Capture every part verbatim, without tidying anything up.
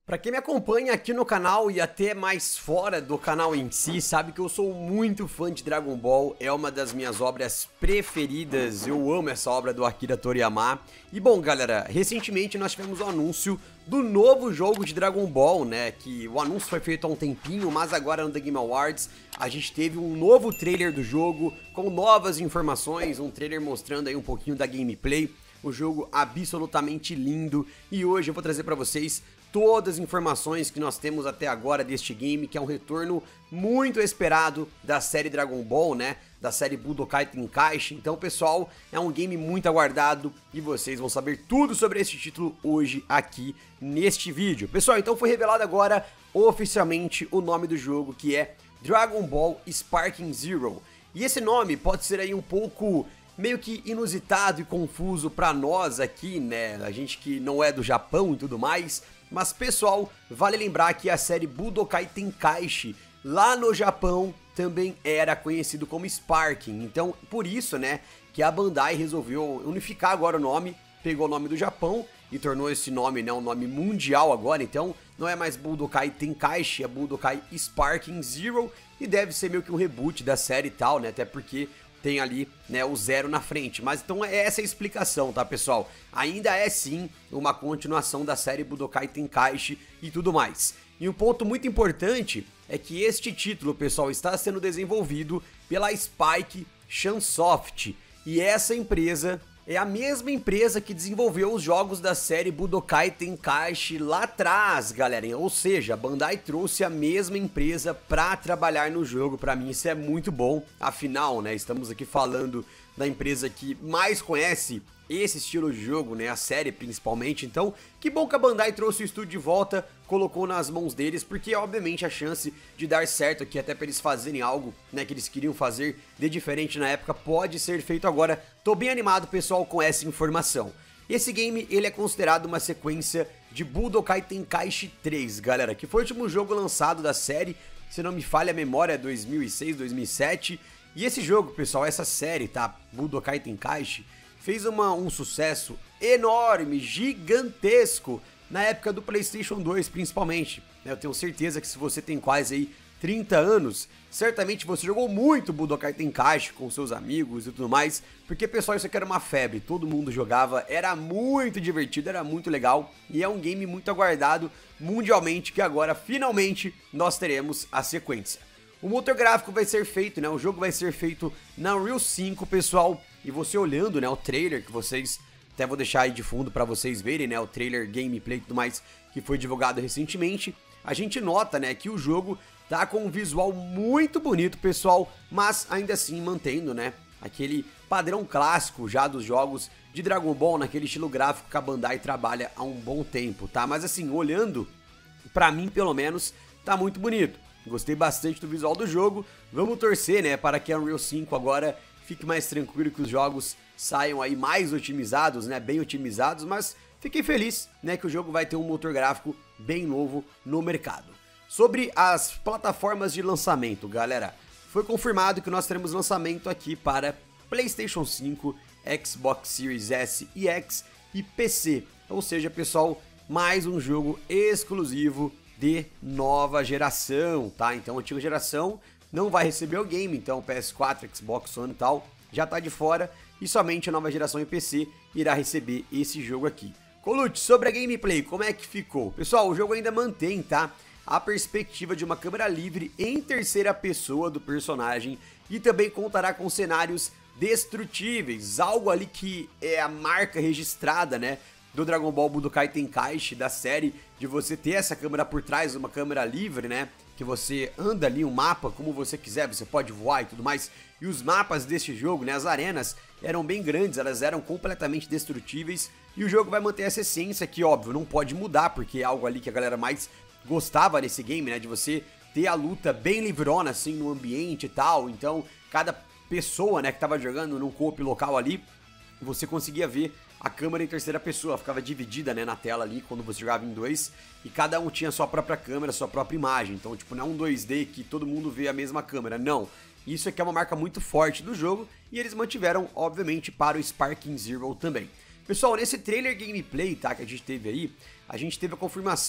Pra quem me acompanha aqui no canal e até mais fora do canal em si, sabe que eu sou muito fã de Dragon Ball, é uma das minhas obras preferidas, eu amo essa obra do Akira Toriyama. E bom galera, recentemente nós tivemos o anúncio do novo jogo de Dragon Ball, né, que o anúncio foi feito há um tempinho, mas agora no The Game Awards a gente teve um novo trailer do jogo, com novas informações, um trailer mostrando aí um pouquinho da gameplay, o jogo absolutamente lindo, e hoje eu vou trazer pra vocês todas as informações que nós temos até agora deste game, que é um retorno muito esperado da série Dragon Ball, né, da série Budokai Tenkaichi. Então pessoal, é um game muito aguardado e vocês vão saber tudo sobre esse título hoje aqui neste vídeo. Pessoal, então foi revelado agora oficialmente o nome do jogo, que é Dragon Ball Sparking Zero. E esse nome pode ser aí um pouco meio que inusitado e confuso pra nós aqui, né, a gente que não é do Japão e tudo mais. Mas pessoal, vale lembrar que a série Budokai Tenkaichi lá no Japão também era conhecido como Sparking. Então por isso, né, que a Bandai resolveu unificar agora o nome, pegou o nome do Japão e tornou esse nome, né, um nome mundial agora. Então não é mais Budokai Tenkaichi, é Budokai Sparking Zero, e deve ser meio que um reboot da série e tal, né, até porque tem ali, né, o zero na frente. Mas então é essa a explicação, tá pessoal? Ainda é sim uma continuação da série Budokai Tenkaichi e tudo mais. E um ponto muito importante é que este título, pessoal, está sendo desenvolvido pela Spike Chunsoft. E essa empresa é a mesma empresa que desenvolveu os jogos da série Budokai Tenkaichi lá atrás, galera. Ou seja, a Bandai trouxe a mesma empresa pra trabalhar no jogo. Pra mim isso é muito bom. Afinal, né, estamos aqui falando da empresa que mais conhece esse estilo de jogo, né, a série principalmente. Então, que bom que a Bandai trouxe o estúdio de volta, colocou nas mãos deles, porque obviamente a chance de dar certo aqui, até para eles fazerem algo, né, que eles queriam fazer de diferente na época, pode ser feito agora. Tô bem animado, pessoal, com essa informação. Esse game, ele é considerado uma sequência de Budokai Tenkaichi três, galera, que foi o último jogo lançado da série, se não me falha a memória, dois mil e seis, dois mil e sete. E esse jogo, pessoal, essa série, tá, Budokai Tenkaichi, fez uma, um sucesso enorme, gigantesco, na época do PlayStation dois principalmente. Eu tenho certeza que se você tem quase aí trinta anos, certamente você jogou muito Budokai Tenkaichi com seus amigos e tudo mais, porque pessoal, isso aqui era uma febre, todo mundo jogava, era muito divertido, era muito legal, e é um game muito aguardado mundialmente, que agora finalmente nós teremos a sequência. O motor gráfico vai ser feito, né, o jogo vai ser feito na Unreal cinco, pessoal. E você olhando, né, o trailer que vocês, até vou deixar aí de fundo pra vocês verem, né, o trailer, gameplay e tudo mais, que foi divulgado recentemente, a gente nota, né, que o jogo tá com um visual muito bonito, pessoal, mas ainda assim mantendo, né, aquele padrão clássico já dos jogos de Dragon Ball, naquele estilo gráfico que a Bandai trabalha há um bom tempo, tá? Mas assim, olhando, pra mim pelo menos, tá muito bonito. Gostei bastante do visual do jogo, vamos torcer, né, para que a Unreal cinco agora fique mais tranquilo, que os jogos saiam aí mais otimizados, né, bem otimizados, mas fiquei feliz, né, que o jogo vai ter um motor gráfico bem novo no mercado. Sobre as plataformas de lançamento, galera, foi confirmado que nós teremos lançamento aqui para PlayStation cinco, Xbox Series S e X e P C, ou seja, pessoal, mais um jogo exclusivo de nova geração, tá? Então, antiga geração não vai receber o game, então P S quatro, Xbox One e tal, já tá de fora, e somente a nova geração em P C irá receber esse jogo aqui. Colucci, sobre a gameplay, como é que ficou? Pessoal, o jogo ainda mantém, tá, a perspectiva de uma câmera livre em terceira pessoa do personagem, e também contará com cenários destrutíveis, algo ali que é a marca registrada, né, do Dragon Ball Budokai Tenkaichi, da série, de você ter essa câmera por trás, uma câmera livre, né, que você anda ali um mapa como você quiser, você pode voar e tudo mais, e os mapas deste jogo, né, as arenas, eram bem grandes, elas eram completamente destrutíveis, e o jogo vai manter essa essência que, óbvio, não pode mudar, porque é algo ali que a galera mais gostava nesse game, né, de você ter a luta bem livrona, assim, no ambiente e tal, então, cada pessoa, né, que tava jogando num co-op local ali, você conseguia ver a câmera em terceira pessoa, ficava dividida, né, na tela ali quando você jogava em dois, e cada um tinha sua própria câmera, sua própria imagem. Então, tipo, não é um dois D que todo mundo vê a mesma câmera, não. Isso aqui é uma marca muito forte do jogo, e eles mantiveram, obviamente, para o Sparking Zero também. Pessoal, nesse trailer gameplay, tá, que a gente teve aí, a gente teve a confirmação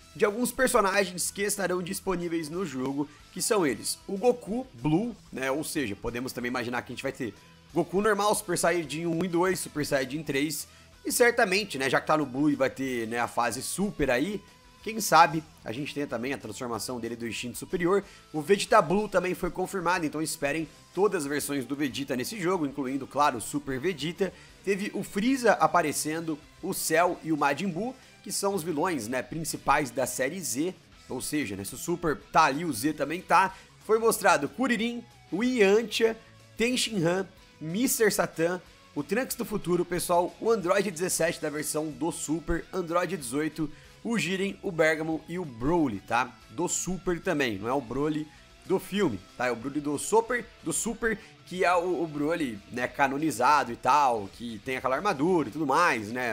de alguns personagens que estarão disponíveis no jogo, que são eles, o Goku Blue, né, ou seja, podemos também imaginar que a gente vai ter Goku normal, Super Saiyajin um e dois, Super Saiyajin três, e certamente, né, já que tá no Blue e vai ter, né, a fase Super aí, quem sabe a gente tenha também a transformação dele do instinto superior. O Vegeta Blue também foi confirmado, então esperem todas as versões do Vegeta nesse jogo, incluindo, claro, o Super Vegeta. Teve o Freeza aparecendo, o Cell e o Majin Buu, que são os vilões, né, principais da série Z, ou seja, né, se o Super tá ali, o Z também tá. Foi mostrado Kuririn, o Yantia, Tenshinhan, mister Satan, o Trunks do futuro, pessoal, o Android dezessete da versão do Super, Android dezoito, o Jiren, o Bergamo e o Broly, tá? Do Super também, não é o Broly do filme, tá? É o Broly do Super, do Super, que é o, o Broly, né, canonizado e tal, que tem aquela armadura e tudo mais, né?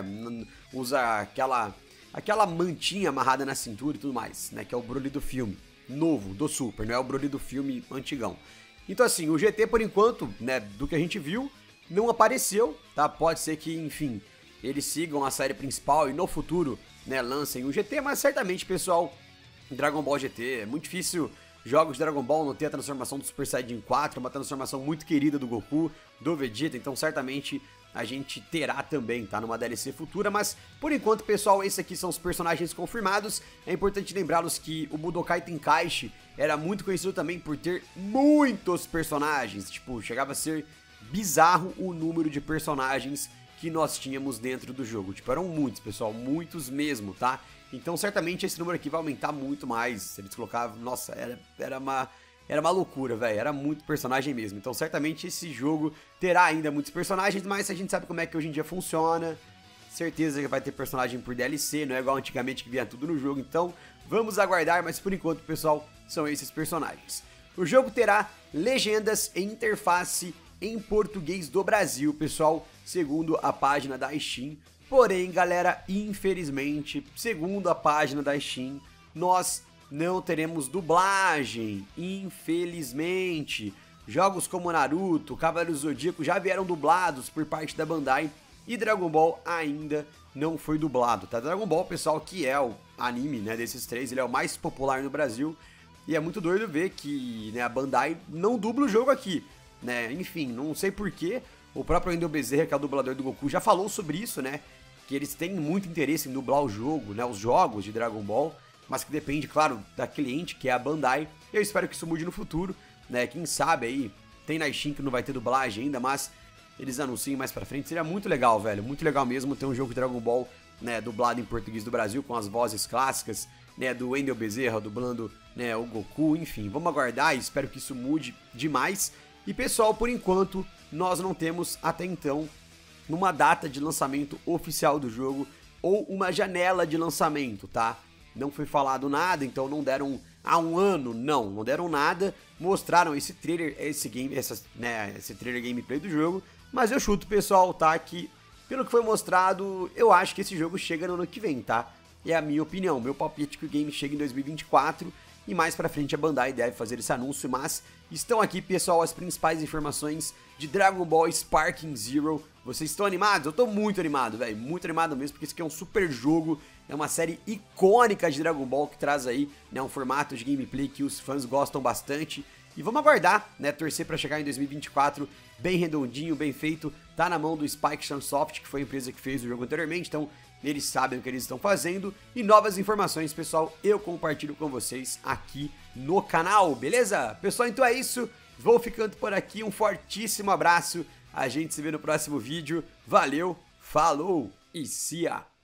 Usa aquela, aquela mantinha amarrada na cintura e tudo mais, né? Que é o Broly do filme, novo, do Super, não é o Broly do filme antigão. Então assim, o G T por enquanto, né, do que a gente viu, não apareceu, tá? Pode ser que, enfim, eles sigam a série principal e no futuro, né, lancem o G T, mas certamente, pessoal, Dragon Ball G T, é muito difícil jogos de Dragon Ball não ter a transformação do Super Saiyajin quatro, uma transformação muito querida do Goku, do Vegeta, então certamente a gente terá também, tá, numa D L C futura, mas por enquanto, pessoal, esses aqui são os personagens confirmados. É importante lembrá-los que o Budokai Tenkaichi era muito conhecido também por ter muitos personagens, tipo, chegava a ser bizarro o número de personagens que nós tínhamos dentro do jogo. Tipo, eram muitos, pessoal, muitos mesmo, tá? Então, certamente, esse número aqui vai aumentar muito mais. Eles colocavam... Nossa, era, era uma... Era uma loucura, velho. Era muito personagem mesmo. Então, certamente, esse jogo terá ainda muitos personagens, mas a gente sabe como é que hoje em dia funciona. Certeza que vai ter personagem por D L C, não é igual antigamente que vinha tudo no jogo. Então, vamos aguardar, mas por enquanto, pessoal, são esses personagens. O jogo terá legendas e interface em português do Brasil, pessoal, segundo a página da Steam. Porém, galera, infelizmente, segundo a página da Steam, nós não teremos dublagem, infelizmente. Jogos como Naruto, Cavaleiros do Zodíaco já vieram dublados por parte da Bandai e Dragon Ball ainda não foi dublado, tá? Dragon Ball, pessoal, que é o anime, né, desses três, ele é o mais popular no Brasil e é muito doido ver que, né, a Bandai não dubla o jogo aqui. Né? Enfim, não sei porquê, o próprio Wendel Bezerra, que é o dublador do Goku, já falou sobre isso, né? Que eles têm muito interesse em dublar o jogo, né? Os jogos de Dragon Ball, mas que depende, claro, da cliente, que é a Bandai. Eu espero que isso mude no futuro, né? Quem sabe aí, tem na Steam que não vai ter dublagem ainda, mas eles anunciem mais pra frente. Seria muito legal, velho, muito legal mesmo ter um jogo de Dragon Ball, né, dublado em português do Brasil, com as vozes clássicas, né, do Wendel Bezerra, dublando, né, o Goku, enfim. Vamos aguardar e espero que isso mude demais. E pessoal, por enquanto, nós não temos até então uma data de lançamento oficial do jogo ou uma janela de lançamento, tá? Não foi falado nada, então não deram há um ano, não, não deram nada. Mostraram esse trailer, esse game, essa, né, esse trailer gameplay do jogo, mas eu chuto, pessoal, tá? Que pelo que foi mostrado, eu acho que esse jogo chega no ano que vem, tá? É a minha opinião, meu palpite que o game chega em dois mil e vinte e quatro. E mais pra frente a Bandai deve fazer esse anúncio, mas estão aqui, pessoal, as principais informações de Dragon Ball Sparking Zero. Vocês estão animados? Eu tô muito animado, velho, muito animado mesmo, porque isso aqui é um super jogo, é uma série icônica de Dragon Ball que traz aí, né, um formato de gameplay que os fãs gostam bastante. E vamos aguardar, né, torcer pra chegar em dois mil e vinte e quatro bem redondinho, bem feito. Tá na mão do Spike Chunsoft, que foi a empresa que fez o jogo anteriormente, então eles sabem o que eles estão fazendo. E novas informações, pessoal, eu compartilho com vocês aqui no canal, beleza? Pessoal, então é isso. Vou ficando por aqui. Um fortíssimo abraço. A gente se vê no próximo vídeo. Valeu, falou e cia!